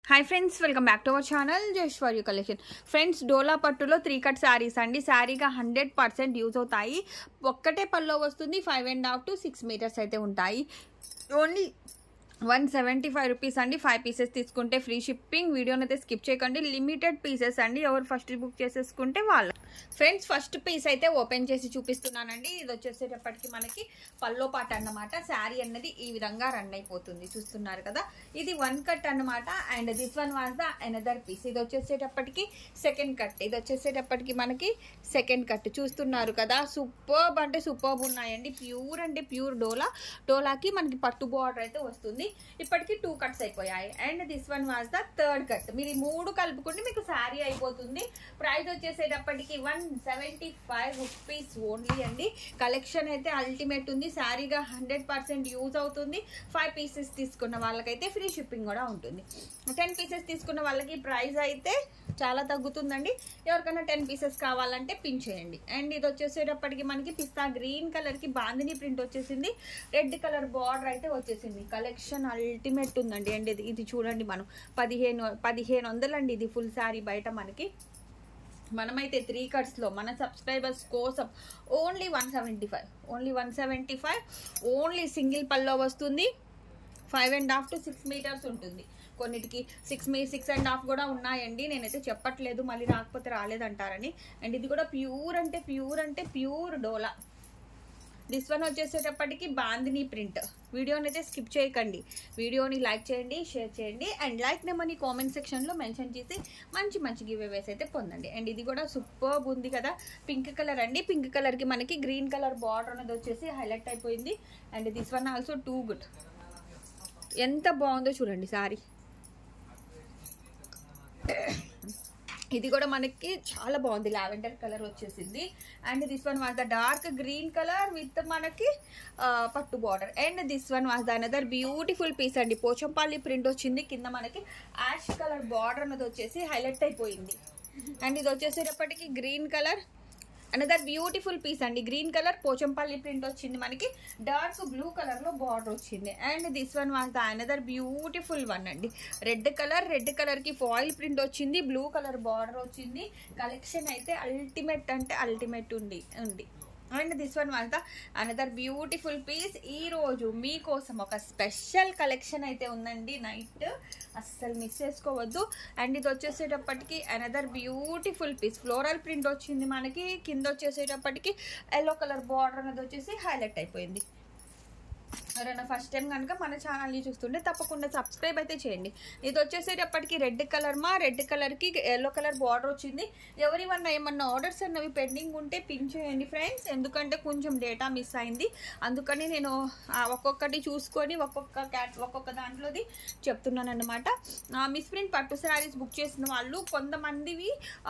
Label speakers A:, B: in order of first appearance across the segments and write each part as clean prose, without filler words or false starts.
A: Hi friends, welcome back to our channel just for you collection. Friends, dola పట్టులో 3 cut saris అండి. శారీగా 100% use అవుతాయి. ఒక్కటే పల్లో వస్తుంది. 5.5 to 6 మీటర్స్ అయితే ఉంటాయి. ఓన్లీ 175 రూపీస్ అండి. 5 పీసెస్ తీసుకుంటే ఫ్రీ షిప్పింగ్. వీడియోని అయితే స్కిప్ చేయకండి. లిమిటెడ్ పీసెస్ అండి. ఎవరు ఫస్ట్ బుక్ చేసేసుకుంటే వాళ్ళ. ఫ్రెండ్స్, ఫస్ట్ పీస్ అయితే ఓపెన్ చేసి చూపిస్తున్నానండి. ఇది వచ్చేసేటప్పటికి మనకి పల్లో పాట అన్నమాట. శారీ అన్నది ఈ విధంగా రన్ అయిపోతుంది, చూస్తున్నారు కదా. ఇది 1 కట్ అన్నమాట. And this one was the another piece. ఇది వచ్చేసేటప్పటికి సెకండ్ కట్. ఇది వచ్చేసేటప్పటికి మనకి సెకండ్ కట్, చూస్తున్నారు కదా. సూపర్బ్ అంటే సూపర్బ్ ఉన్నాయండి. ప్యూర్ అంటే ప్యూర్ డోలాకి మనకి పట్టు బార్డర్ అయితే వస్తుంది. ఇప్పటికి 2 కట్స్ అయిపోయాయి. And this one was the third cut. మీరు ఈ 3 కలుపుకుంటే మీకు శారీ అయిపోతుంది. ప్రైస్ వచ్చేసేటప్పటికి 175 రూపీస్ ఓన్లీ అండి. కలెక్షన్ అయితే అల్టిమేట్ ఉంది. శారీగా 100% యూజ్ అవుతుంది. 5 పీసెస్ తీసుకున్న వాళ్ళకైతే ఫ్రీ షిప్పింగ్ కూడా ఉంటుంది. 10 పీసెస్ తీసుకున్న వాళ్ళకి ప్రైస్ అయితే చాలా తగ్గుతుందండి. ఎవరికైనా 10 పీసెస్ కావాలంటే పిన్ చేయండి. అండ్ ఇది వచ్చేసేటప్పటికి మనకి పిస్తా గ్రీన్ కలర్కి బాందిని ప్రింట్ వచ్చేసింది. రెడ్ కలర్ బార్డర్ అయితే వచ్చేసింది. కలెక్షన్ అల్టిమేట్ ఉందండి. అండ్ ఇది చూడండి, మనం 1500 అండి ఇది ఫుల్ శారీ. బయట మనమైతే 3 కట్స్లో మన సబ్స్క్రైబర్స్ కోసం ఓన్లీ 175 ఓన్లీ సింగిల్ పల్లో వస్తుంది. 5.5 to 6 మీటర్స్ ఉంటుంది. కొన్నిటికి 6.5 కూడా ఉన్నాయండి. నేనైతే చెప్పట్లేదు, మళ్ళీ రాకపోతే రాలేదంటారని. అండ్ ఇది కూడా ప్యూర్ అంటే ప్యూర్ డోలా. దిస్ వన్ వచ్చేసేటప్పటికి బాందిని ప్రింట్. వీడియోని అయితే స్కిప్ చేయకండి. వీడియోని లైక్ చేయండి, షేర్ చేయండి. అండ్ లైక్ నెంబర్ని కామెంట్ సెక్షన్లో మెన్షన్ చేసి మంచి గివ్ అవేస్ అయితే పొందండి. అండ్ ఇది కూడా సూపర్బ్ ఉంది కదా. పింక్ కలర్ అండి. పింక్ కలర్కి మనకి గ్రీన్ కలర్ బార్డర్ అనేది వచ్చేసి హైలైట్ అయిపోయింది. And this one also too good. ఎంత బాగుందో చూడండి సారీ. ఇది కూడా మనకి చాలా బాగుంది. లావెండర్ కలర్ వచ్చేసింది. And this one was the dark green colour with మనకి పట్టు border. And this one was the another beautiful piece అండి. పోచంపల్లి ప్రింట్ వచ్చింది. కింద మనకి యాష్ కలర్ బార్డర్ అనేది వచ్చేసి హైలైట్ అయిపోయింది. అండ్ ఇది వచ్చేసేటప్పటికి green colour, another beautiful piece అండి. గ్రీన్ కలర్ పోచంపల్లి ప్రింట్ వచ్చింది. మనకి డార్క్ బ్లూ కలర్ లో బార్డర్ వచ్చింది. And this one was the another beautiful one అండి. రెడ్ కలర్ కి ఫాయిల్ ప్రింట్ వచ్చింది. బ్లూ కలర్ బార్డర్ వచ్చింది. కలెక్షన్ అయితే అల్టిమేట్ అంటే అల్టిమేట్ ఉంది. And this one was the another beautiful piece. ఈ రోజు మీకోసం ఒక స్పెషల్ కలెక్షన్ అయితే ఉందండి. నైట్ అస్సలు మిస్ చేసుకోవద్దు. అండ్ ఇది వచ్చేసేటప్పటికి another beautiful piece. Floral print వచ్చింది మనకి. కింద వచ్చేసేటప్పటికి ఎల్లో కలర్ బార్డర్ అనేది వచ్చేసి హైలైట్ అయిపోయింది. ఎవరైనా ఫస్ట్ టైం కనుక మన ఛానల్ని చూస్తుంటే తప్పకుండా సబ్స్క్రైబ్ అయితే చేయండి. ఇది వచ్చేసేటప్పటికి రెడ్ కలర్కి ఎల్లో కలర్ బార్డర్ వచ్చింది. ఏమన్నా ఆర్డర్స్ అన్నవి పెండింగ్ ఉంటే పిన్ చేయండి ఫ్రెండ్స్. ఎందుకంటే కొంచెం డేటా మిస్ అయింది. అందుకని నేను ఒక్కొక్కటి చూసుకొని ఒక్కొక్క దాంట్లోది చెప్తున్నాను అనమాట. మిస్ ప్రింట్ పట్టు శారీస్ బుక్ చేసిన వాళ్ళు కొంతమందివి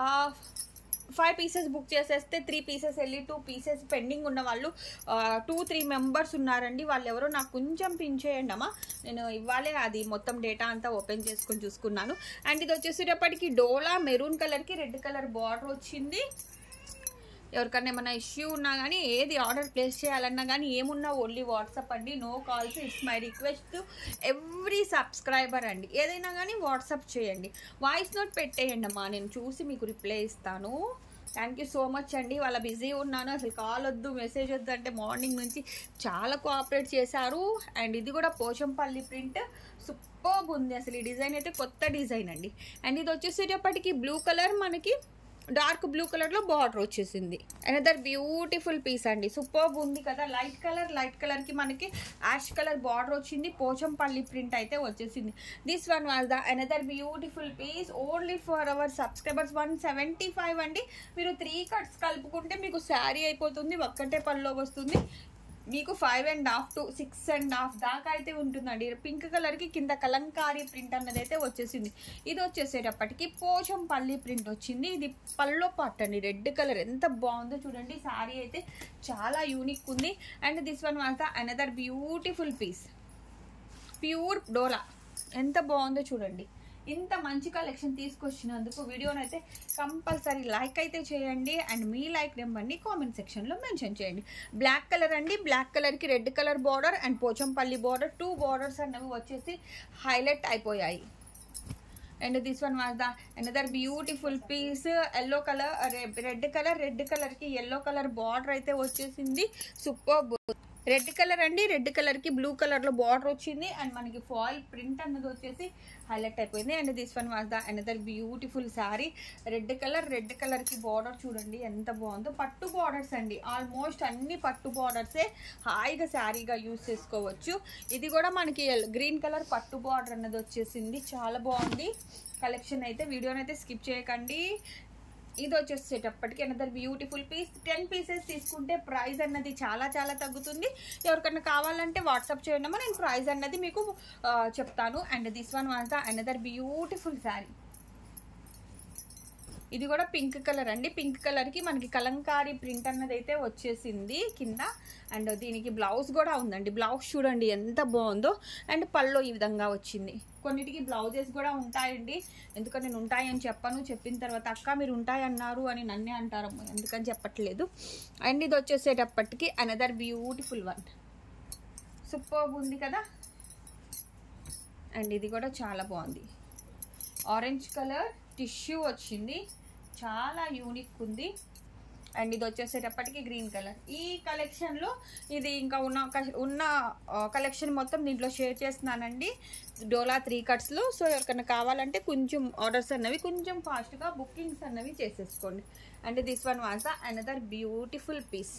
A: 5 పీసెస్ బుక్ చేసేస్తే 3 పీసెస్ వెళ్ళి 2 పీసెస్ పెండింగ్ ఉన్న వాళ్ళు 2-3 మెంబర్స్ ఉన్నారండి. వాళ్ళు ఎవరో నాకు కొంచెం పిన్ చేయండి అమ్మా. నేను ఇవ్వాలి అది మొత్తం డేటా అంతా ఓపెన్ చేసుకొని చూసుకున్నాను. అండ్ ఇది వచ్చేసేటప్పటికి డోలా మెరూన్ కలర్కి రెడ్ కలర్ బార్డర్ వచ్చింది. ఎవరికన్నా ఏమన్నా ఇష్యూ ఉన్నా కానీ, ఏది ఆర్డర్ ప్లేస్ చేయాలన్నా కానీ, ఏమున్నా ఓన్లీ వాట్సాప్ అండి. No calls. It's my request to every subscriber అండి. ఏదైనా కానీ వాట్సాప్ చేయండి. వాయిస్ నోట్ పెట్టేయండి అమ్మా, నేను చూసి మీకు రిప్లై ఇస్తాను. థ్యాంక్ యూ సో మచ్ అండి. వాళ్ళ బిజీ ఉన్నాను, అసలు కాల్ వద్దు మెసేజ్ వద్దు అంటే మార్నింగ్ నుంచి చాలా కోఆపరేట్ చేశారు. అండ్ ఇది కూడా పోచంపల్లి ప్రింట్ సూపర్బ్ ఉంది. అసలు ఈ డిజైన్ అయితే కొత్త డిజైన్ అండి. అండ్ ఇది వచ్చేసేటప్పటికి బ్లూ కలర్, మనకి డార్క్ బ్లూ కలర్ లో బార్డర్ వచ్చేసింది. అనదర్ బ్యూటిఫుల్ పీస్ అండి. సూపర్బ్ ఉంది కదా. లైట్ కలర్ కి మనకి యాష్ కలర్ బార్డర్ వచ్చింది. పోచంపల్లి ప్రింట్ అయితే వచ్చేసింది. This one was the another beautiful piece only for our subscribers. 175 అండి. మీరు 3 కట్స్ కలుపుకుంటే మీకు శారీ అయిపోతుంది. ఒక్కటే పల్లో వస్తుంది. మీకు 5.5 to 6.5 దాకా అయితే ఉంటుందండి. పింక్ కలర్కి కింద కలంకారీ ప్రింట్ అన్నది అయితే వచ్చేసింది. ఇది వచ్చేసేటప్పటికి పోచంపల్లి ప్రింట్ వచ్చింది. ఇది పల్లో పార్ట్ అండి. రెడ్ కలర్ ఎంత బాగుందో చూడండి. శారీ అయితే చాలా యూనిక్ ఉంది. And this one was the another beautiful piece. Pure dola ఎంత బాగుందో చూడండి. ఇంత మంచి కలెక్షన్ తీసుకొచ్చినందుకు వీడియోని అయితే కంపల్సరీ లైక్ అయితే చేయండి. అండ్ మీ లైక్ నెంబర్ని కామెంట్ సెక్షన్లో మెన్షన్ చేయండి. బ్లాక్ కలర్ అండి. బ్లాక్ కలర్కి red colour border and Pochampally border, 2 borders అనేవి వచ్చేసి హైలైట్ అయిపోయాయి. And this one was the another beautiful piece. Yellow colour, red colour కి ఎల్లో కలర్ బార్డర్ అయితే వచ్చేసింది. సూపర్ రెడ్ కలర్ అండి. రెడ్ కలర్ కి బ్లూ కలర్ లో బార్డర్ వచ్చింది అండ్ మనకి ఫాయిల్ ప్రింట్ అన్నది వచ్చేసి హైలైట్ అయిపోయింది. And this one was the another beautiful sari. Red colour కి బార్డర్ చూడండి ఎంత బాగుందో. పట్టు బార్డర్స్ అండి, ఆల్మోస్ట్ అన్ని పట్టు బార్డర్సే. హాయిగా శారీగా యూజ్ చేసుకోవచ్చు. ఇది కూడా మనకి గ్రీన్ కలర్ పట్టు బార్డర్ అన్నది వచ్చేసింది. చాలా బాగుంది కలెక్షన్ అయితే. వీడియోనైతే స్కిప్ చేయకండి. ఇది వచ్చేసేటప్పటికి అనదర్ బ్యూటిఫుల్ పీస్. 10 పీసెస్ తీసుకుంటే ప్రైస్ అన్నది చాలా చాలా తగ్గుతుంది. ఎవరికన్నా కావాలంటే వాట్సాప్ చేయండి, నేను ప్రైస్ అన్నది మీకు చెప్తాను. And this one was the another beautiful sari. ఇది కూడా పింక్ కలర్ అండి. పింక్ కలర్ కి మనకి కలంకారీ ప్రింట్ అన్నది అయితే వచ్చేసింది కింద. అండ్ దీనికి బ్లౌజ్ కూడా ఉందండి. బ్లౌజ్ చూడండి ఎంత బాగుందో. అండ్ పళ్ళు ఈ విధంగా వచ్చింది. కొన్నిటికి బ్లౌజెస్ కూడా ఉంటాయండి. ఎందుకంటే నేను ఉంటాయని చెప్పను, చెప్పిన తర్వాత అక్క మీరు ఉంటాయన్నారు అని నన్నే అంటారు, ఎందుకని చెప్పట్లేదు. అండ్ ఇది వచ్చేసేటప్పటికి అనదర్ బ్యూటిఫుల్ వన్. సూపర్ ఉంది కదా. అండ్ ఇది కూడా చాలా బాగుంది. ఆరెంజ్ కలర్ టిష్యూ వచ్చింది, చాలా యూనిక్ ఉంది. అండ్ ఇది వచ్చేసేటప్పటికి గ్రీన్ కలర్. ఈ కలెక్షన్లో ఇది ఇంకా ఉన్న కలెక్షన్ మొత్తం దీంట్లో షేర్ చేస్తున్నానండి, డోలా 3 కట్స్లో. సో ఎవరికైనా కావాలంటే కొంచెం ఆర్డర్స్ అన్నవి కొంచెం ఫాస్ట్గా బుకింగ్స్ అన్నవి చేసేసుకోండి. And this one was the another beautiful piece.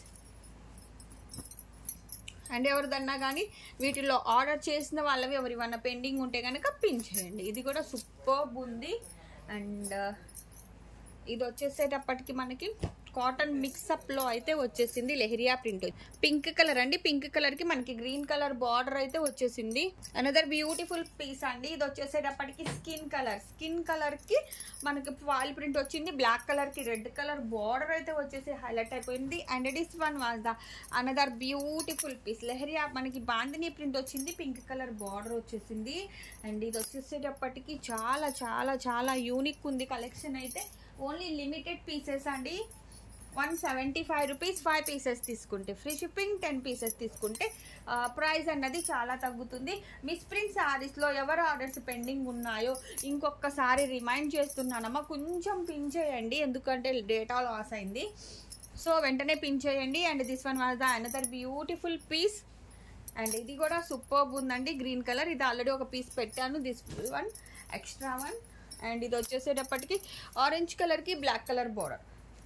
A: And ఎవరిదన్నా కానీ వీటిలో ఆర్డర్ చేసిన వాళ్ళవి ఎవరివన్నా పెండింగ్ ఉంటే కనుక పిన్ చేయండి. ఇది కూడా సూపర్ ఉంది. అండ్ ఇది వచ్చేసేటప్పటికి మనకి కాటన్ మిక్సప్ లో అయితే వచ్చేసింది. లెహరియా ప్రింట్ పింక్ కలర్ అండి. పింక్ కలర్ కి మనకి గ్రీన్ కలర్ బార్డర్ అయితే వచ్చేసింది. అనదర్ బ్యూటిఫుల్ పీస్ అండి. ఇది వచ్చేసేటప్పటికి స్కిన్ కలర్ కి మనకి ఫాయిల్ ప్రింట్ వచ్చింది. బ్లాక్ కలర్ కి రెడ్ కలర్ బార్డర్ అయితే వచ్చేసి హైలైట్ అయిపోయింది. And this one was the another beautiful piece. Leheriya మనకి బాందిని ప్రింట్ వచ్చింది, పింక్ కలర్ బార్డర్ వచ్చేసింది. అండ్ ఇది వచ్చేసేటప్పటికి చాలా చాలా చాలా యూనిక్ ఉంది కలెక్షన్ అయితే. ఓన్లీ లిమిటెడ్ పీసెస్ అండి. 175 రూపీస్ 5 పీసెస్ తీసుకుంటే ఫ్రీ షిప్పింగ్, 10 పీసెస్ తీసుకుంటే ప్రైస్ అన్నది చాలా తగ్గుతుంది. మిస్ ప్రింట్ శారీస్లో ఎవరు ఆర్డర్స్ పెండింగ్ ఉన్నాయో ఇంకొకసారి రిమైండ్ చేస్తున్నానమ్మా, కొంచెం పిన్ చేయండి ఎందుకంటే డేటా లాస్ అయింది. సో వెంటనే పిన్ చేయండి. And this one was the another beautiful piece. And ఇది కూడా సూపర్ ఉందండి. గ్రీన్ కలర్, ఇది ఆల్రెడీ ఒక పీస్ పెట్టాను. This one extra one. And ఇది వచ్చేసేటప్పటికి ఆరెంజ్ కలర్కి black colour border.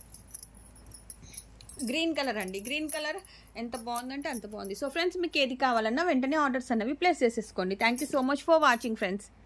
A: Green colour అండి. గ్రీన్ కలర్ ఎంత బాగుందంటే అంత బాగుంది. సో ఫ్రెండ్స్ మీకు ఏది కావాలన్నా వెంటనే ఆర్డర్స్ అన్నవి ప్లేస్ చేసేసుకోండి. Thank you so much for watching friends.